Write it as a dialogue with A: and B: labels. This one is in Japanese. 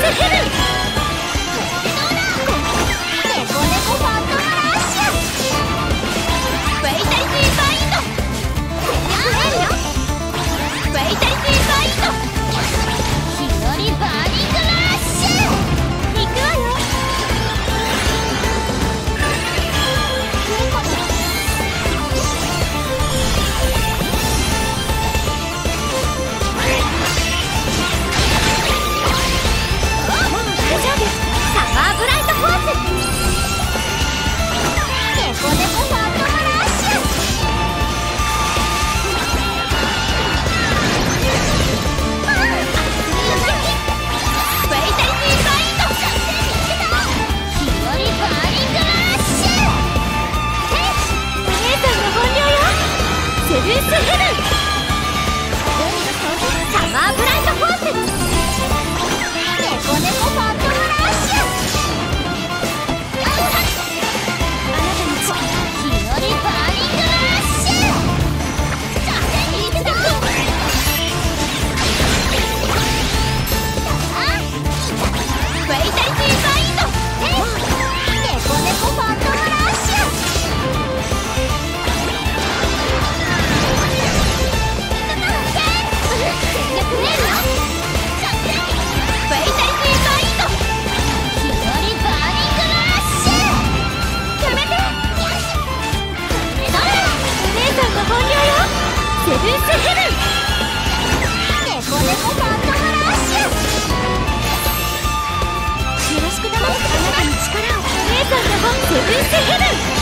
A: ヘブン。ネコネコファントマラッシュ。バイタリティバインド。バイタリティバインド。日和バーニングラッシュ。行くわよ。セブンスヘブン。ネコネコファントマラッシュ。よろしく頼む。あなたに力を。姉さんの本セブンスヘブン。